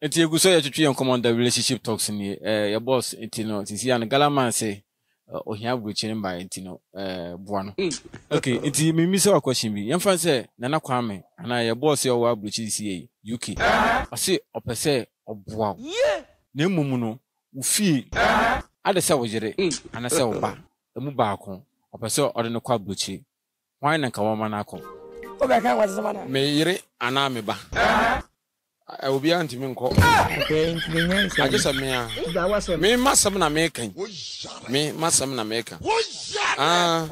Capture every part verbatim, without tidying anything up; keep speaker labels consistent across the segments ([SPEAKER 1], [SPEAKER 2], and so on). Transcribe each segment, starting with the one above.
[SPEAKER 1] Enti you go so you three common the relationship talks in eh your boss enti no sisi an galaman say ohia brochi mba enti no eh boa no. Okay, enti me mi say question bi. Yemfa say Nana Kwame ana your boss your wa brochi si U K. I say opese oboa. Na emum no wo fie ade say wo jere ana say wo ba. Emu ba akon opese ode no kwa brochi. Why na ka wo ma na akon.
[SPEAKER 2] Obeka wa se mana.
[SPEAKER 1] Me yire ana me ba. I will be anti me nko.
[SPEAKER 2] Okay,
[SPEAKER 1] I just a me a. Me masam na me kan. Me masam na me kan. Ah.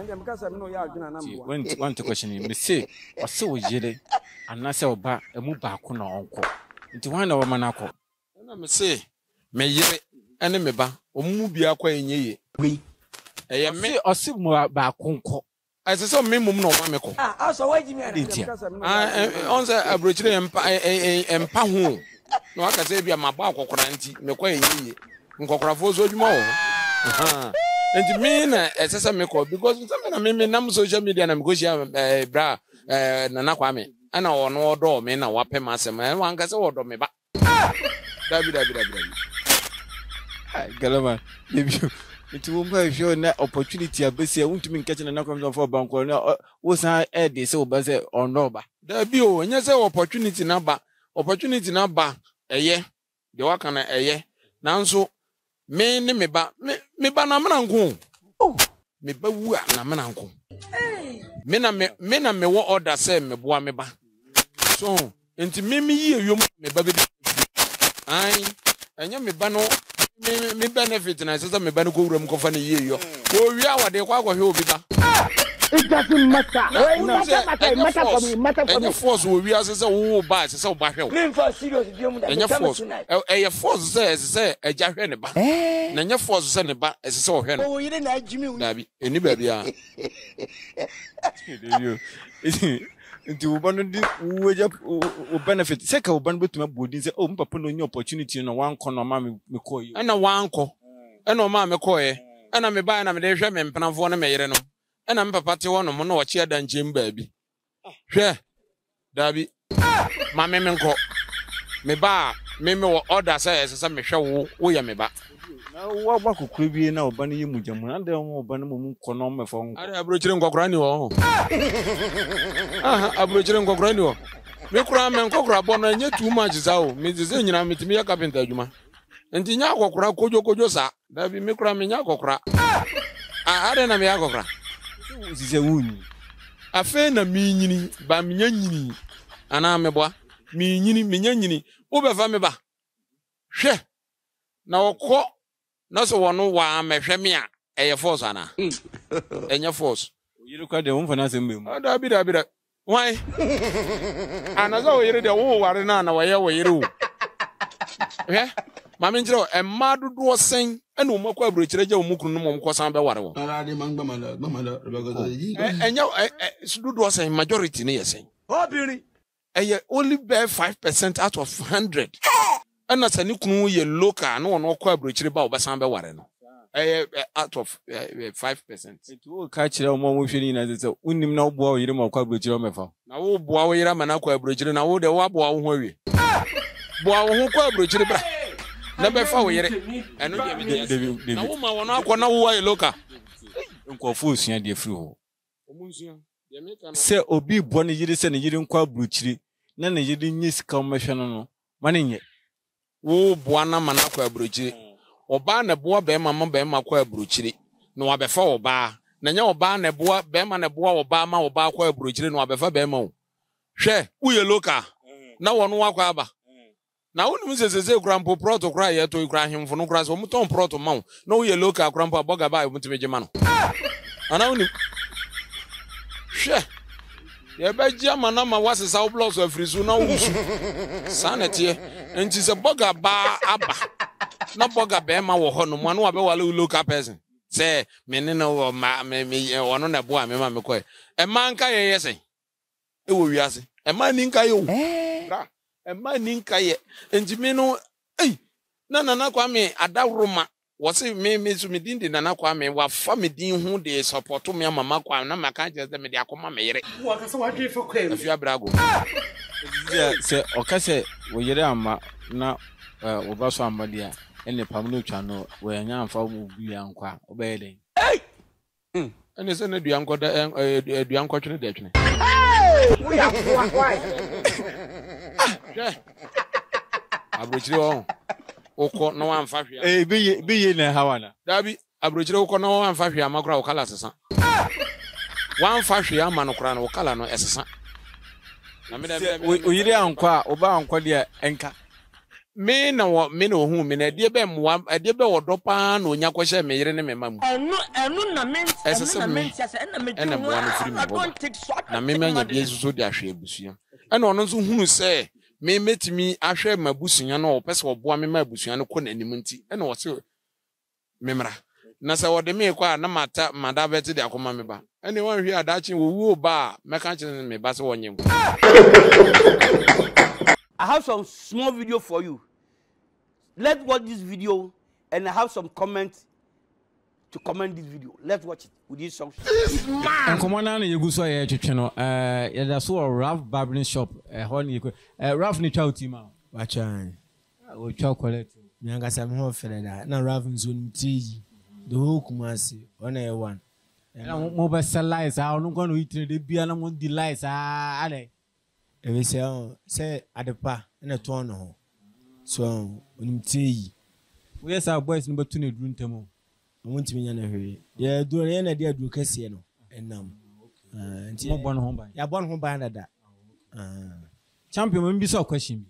[SPEAKER 1] When one to question me say, o se wo jere anase oba emu ba ko na onko. Nti wan na wo manako. Na me say me yire ene me ba omu bia kwa enye ye. Eh me o se mu ba ko nko. I say so me mum no wa me ko.
[SPEAKER 2] Ah, also why Jimmy?
[SPEAKER 1] Ah, on say abrochire empa empa ho. No aka say bia maba akokora nti me kwa enye nkokora fo so adwuma wo. Aha. Enti me na esesa me ko because some na me me nam social media na me go share eh bra eh Nana Kwame. Ana ono odo me na wapem asem. E wan ka say odo me ba. Dabi dabi dabi dabi. Ah, galama. Baby. It won't be sure na opportunity abese won't mean catching Nana Kwame for bank or was I add this over say or no ba. There be o when you say opportunity na ba opportunity na ba eye the work na eye nanso me ne me ba me ba na menanko oh me ba wu na menanko me na me me na me wo order say me boa me ba so enti me me yie yom me ba be ai anya me ba no me me benefit na say me ba no ko wuram ko fa na yie yo o wi awade kwa kwa hwe obi ba.
[SPEAKER 2] It doesn't matter. It matter, matter for me, matter for me.
[SPEAKER 1] Any force will be as I say, oh, bad, so bad.
[SPEAKER 2] Name for serious, you must
[SPEAKER 1] have force. A force says, say, a jack and a back. Nanya force send a back as so. Oh, you didn't like Jimmy. Anybody are. Into one benefit. Second, one but my body say, oh, papa, no opportunity no one corner, mammy, me call you. And a one call. And no mamma call you. And I'm a buy and I'm a day, and Panavona Mayer. And I'm papa to one of no cheer than Jim baby. Sure, Dabby. My memon call me ba, me more order says some show, we are me back. Now, what could be now, Bunny Mujam, and there more Bunny Conoma phone. I have Bridget and Gogranio. Ah, Bridget and Gogranio. Me cram and cockra bon, and yet too much is out. Missus Inian with me a carpenter, Juma. And Tinako cra Kojo Kojosa, that be me cram in Yakokra. I had an Amiakokra. Is a wound. A fair na meaning by me, and I'm a boy, me, me, over Fameba. She now call not so one, no, why I'm a femia, a force, Anna, and your force. You look at the home for nothing. I'll be there. Why? And as I hear the whole arena, where you do. Eh? Mamma, and Madu was saying, and no more bridge, Rejo Mukunum, Cosamba Waro. And you was a majority near saying. Oh, beauty. And you only bear five percent out of hundred. And that's a new ye loca, no one no bridge about Basamba Wareno. Out of five percent. It will catch it more with you as it's a winning no boy, you don't call bridge on my phone. Now, boy, I'm an aqua bridge, and I would have wabo worry. Boy, who call bridge. Never far yet, and no woman will not know why loca. Uncle Fusian, dear Fru. Say, Obi Bonnie, you send a year call butchery, none of you didn't use commercial money yet. Oh, Buana Manaqua bridge, or ban a boa bear, mamma bear, Macqua butchery, no before bar, Nanya ban a boa, bearman a boa, Obama or Barqua bridge, no before bearmo. Share, we loca. No one walk over. Now, when Missus Grandpa Proto cry to cry him for no grass or Muton Proto Mount, no, you look at Grandpa Bogaby with Majamano. And only share. Yeah, by Jamanama was a south blows of Frisuna sanity, and she's a bogger bar abba. No bogger bema or honor, one who look up as say, Menino or ma me or on a boy, Mamma McCoy. A man can yes, it will be as a man in Cayo. And my ninka and Jimeno, eh, Nana Kwame, a da Roma, was it me, Miss Medin, Nana Kwame, what family who they support to me, Mamma Quam, Namaca, the Mediacoma, Mary. What is what you for if you are Brago? se okase wo yere ama na wo ba so ama dia ene pam no twa no wo nya amfa mu bi ankwa obaye den eh ene se na dua nkoda dua nkotwe de twene
[SPEAKER 2] we are why
[SPEAKER 1] abrochire won okọ no amfa hwea
[SPEAKER 3] eh biye biye na hawana
[SPEAKER 1] dabi abrochire okọ no amfa hwea makura wo kala sesa wan fa hwea ma no kura no kala no esesa na me da
[SPEAKER 3] o yire ankwa oba ankwa dia enka
[SPEAKER 1] me na wo me na ohu me na de be mo de be wodo pa na onya kwhye me yire ne me mamu
[SPEAKER 2] enu enu na men
[SPEAKER 1] na men tia se na me na mo no firi me bo na me manya bi esuso de ahwe abusua ena ono nso hunu se me metimi ahwe mabusua no o pese oboa me mabusua no ko na anim nti ena wo se memra na se wo de me kwa na mata mada beti de akoma me ba ene wan hwe adachi wo wu ba meka kire me ba se wonye nko.
[SPEAKER 4] I have some small video for you. Let's watch this video and I have some comments to comment this video. Let's watch it with this song.
[SPEAKER 3] And come on na yegu so ye twetwe no eh ya da so Ralph barbering shop eh ho ni eh Ralph ni twa utima
[SPEAKER 5] wa chan
[SPEAKER 3] o twa collect
[SPEAKER 5] mi anga sa me ho fere da na Ralph nso nti the whole Kumasi on a one
[SPEAKER 3] na mo be salice ah no go no itire de bia na mo di lies ah ale
[SPEAKER 5] e say say adepa na to no ho so onimti
[SPEAKER 3] we say boys no betu na duru ntamo
[SPEAKER 5] won't me na hwe ya duro ya na dia duro kase no enam ah nti
[SPEAKER 3] mo bon ho ban
[SPEAKER 5] ya bon ho ban da ah
[SPEAKER 3] champion mo bi so question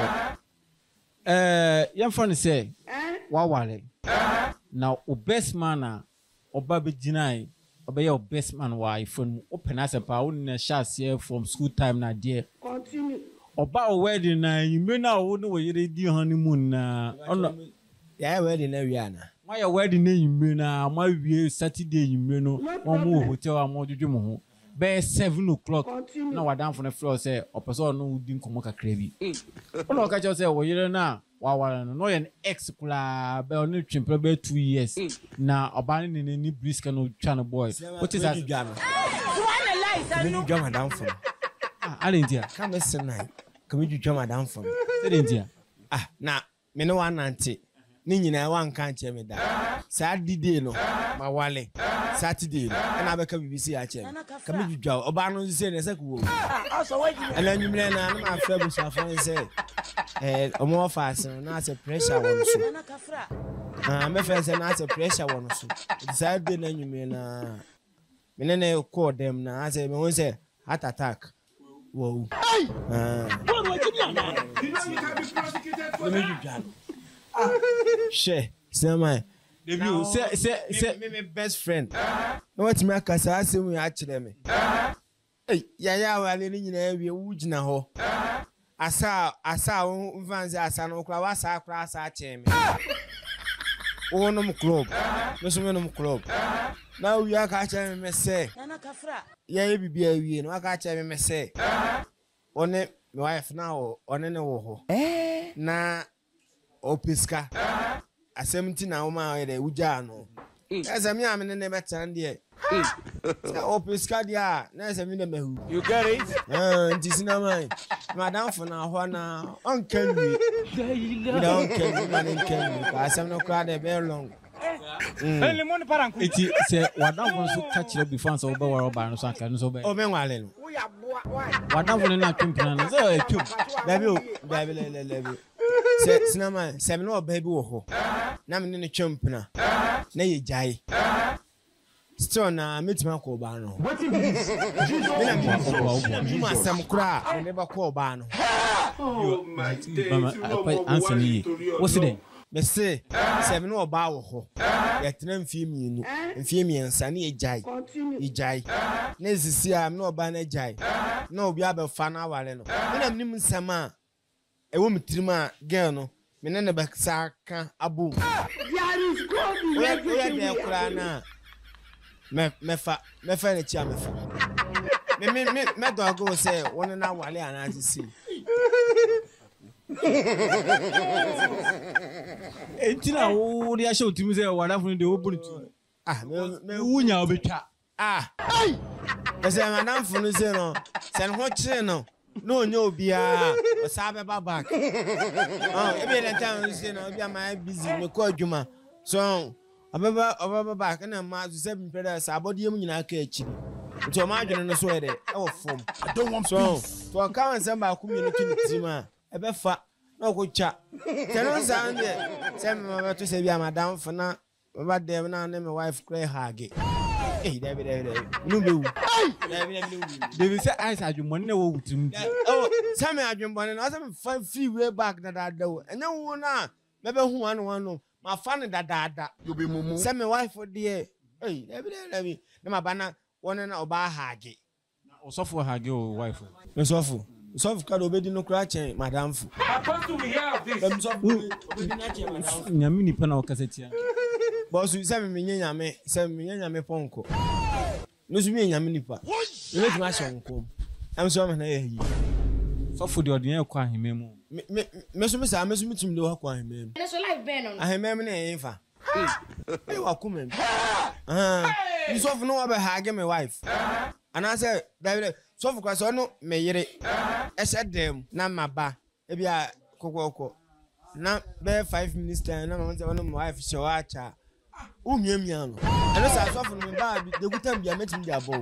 [SPEAKER 3] eh yam fun say wa wale now o best man oba be ginai obey your best man why from open as a power na chance here from school time na there
[SPEAKER 2] continue
[SPEAKER 3] oba wedding na you me na wo no we di honeymoon na ono
[SPEAKER 5] ya wedding na wi ana
[SPEAKER 3] my wedding na you me na my we Saturday you me no one more hotel am odwodwo mo ho be seven o'clock na wadan for the floor say opeso no di nkomo kakra bi ono ka che say wo yire na wa wa no ye ex kula be onu twempre be two years na oba ne ne ni brisk no twa no boy what is that
[SPEAKER 5] gano you gama madam for
[SPEAKER 3] ah alentia
[SPEAKER 5] come senai come you gama madam for
[SPEAKER 3] alentia
[SPEAKER 5] ah na me no one auntie ni nyina wa nka nche me da Saturday no ma wale Saturday no na be ka bibisi ya che ka me dwudwa oba no se ne se ko ana nyimle na na ma fra bu safon se eh omo fast na se pressure won so ah me fe se na se pressure won so Saturday na nyimle na me ne ne call them na se me won se heart attack wow ah let me dwudwa she say my
[SPEAKER 3] debut say say say
[SPEAKER 5] me my best friend no what me akasa asem ya kire me eh ya ya wale ni nyina wie wu gina ho asa asa wo fancy asa no kra wa sa kra asa che me wo no club me so me no club na wi aka che me say
[SPEAKER 2] nana kafra
[SPEAKER 5] ya e bibia wie no aka che me say one my wife now one ne wo ho eh na opiska asemti na uma ere uja no ese mi amene ne betan de opiska dia na ese mi ne mehu
[SPEAKER 4] You get it?
[SPEAKER 5] eh nti sinamai madam for na ho na on can we don't can man in can we asem no crowd e be long
[SPEAKER 3] eti say wadan fun so catch you before so be waro ba no so aka no so be
[SPEAKER 5] o me nwale no
[SPEAKER 2] we are boy why
[SPEAKER 3] wadan fun na twempena no so e twem
[SPEAKER 5] baby o baby le le le se sinamai se me no baby wo ho na me ne twempena na ye jai still na metima ko ba no wetin be this jesus ma sam kura ne ba ko ba no
[SPEAKER 3] oh my god answer me what's it
[SPEAKER 5] me say se me no ba wo ho ya tena mfie mienu mfie miensa na ye jai ye jai na zisi a me no ba na jai na obi abefa na wale no na me nim nsama e wo mitirima girl no me ne ne ba saka abu
[SPEAKER 2] there is god in everything
[SPEAKER 5] we kura na me me fa me fa ne chia me fa me me me me do go say won na wale ana sisi
[SPEAKER 3] entina wo ri asho timi say wadan fun de wo bunitu
[SPEAKER 5] ah me me
[SPEAKER 3] wunya obetwa
[SPEAKER 5] ah ai ese madam funu se no se no kire no no no bia o sabe ba back oh e be na time say na obi am busy me ko adwuma so obaba obaba back na ma so say mpeda sa abode am nyina aka akiri nti o ma adwene no so e de e wo form I don't want so to come and ba ku mi no tuni tima e be fa na ko cha teno sa nde say me ma to say bia madam for na baba dem na na me wife cry hage eh David David no be wu David David
[SPEAKER 3] David say I say adwumon na wo wutim
[SPEAKER 5] oh say me adwumon na say me fa free way back na da da wo enya wo na me be hu wan wan no ma fa ne da da da you be mumu say me wife there eh David David na ma bana wona na oba hage
[SPEAKER 3] na osofo hage o wife
[SPEAKER 5] me sofo sofo ka do obedi no kra chen madam fu
[SPEAKER 4] Supposed to hear of this.
[SPEAKER 5] them sofo obedi na chen madam
[SPEAKER 3] nyame ni pa na okasetia
[SPEAKER 5] boss say me nyanya me say me nyanya me ponko no so me nyame nipa you let me action kom am so me na yi
[SPEAKER 3] sofo de odin e kwa aheme mu
[SPEAKER 5] me me so me sa me so me tim de wa kwa aheme
[SPEAKER 6] na so life ben on
[SPEAKER 5] aheme me na yin fa e wa ku me ah you sofo no wa hage me wife and I say David sofo kwa so no me yire e se dem na maba e bia kokoko na be five minutes time na mama say no my wife she wa cha umie mia no eno sa sofo no me ba bi de gutam bia metim dia bo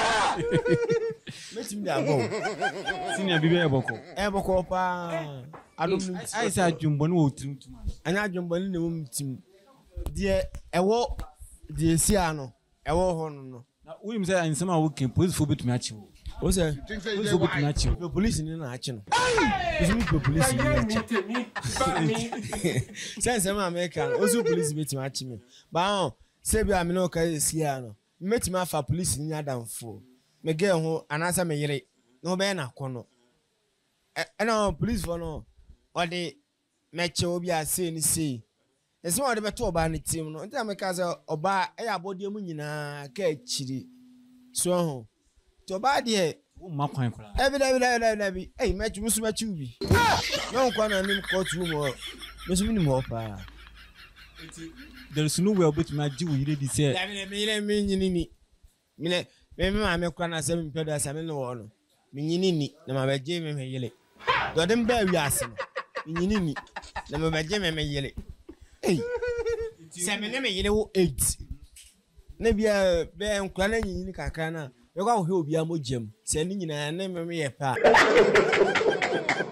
[SPEAKER 5] metim dia bo
[SPEAKER 3] senior bibi e boko
[SPEAKER 5] e boko pa adom no
[SPEAKER 3] I say adwumbon wo wutim tum
[SPEAKER 5] anya adwombani na wo mtim de ewo de esi ano ewo ho no no
[SPEAKER 3] na we say ansema wo ken police fo betumi achi wo
[SPEAKER 5] o say
[SPEAKER 3] police fo betumi achi wo
[SPEAKER 5] the police ni na achi no is me the police ni achi sense ma american o so police betumi achi me ba on say bi am no ka esi ano metumi afa police ni adamfo me ge ho anasa me yire no be na kono e na police for no o de meche obi ase ni sei ese o de beto oba ni team no ntia me ka say oba e ya body mu nyina ka achiri so ho to oba de
[SPEAKER 3] wo ma kwan kura
[SPEAKER 5] ebi ebi ebi ebi eh meche musu meche ubi no kwa na nim court room o mesu ni mo pa
[SPEAKER 3] there is no way betumi agi wo yire di say
[SPEAKER 5] ya me me yire me nyini ni me me me ma me kwa na say me pedo asa me no wo no me nyini ni na ma beje me me yile do dem ba wi ase no me nyini ni na ma beje me me yile eh se me ne me yile wo eight na bia be nkwa na nyini kakra na me kwa wo he obi amogem se ni nyina na me me ye pa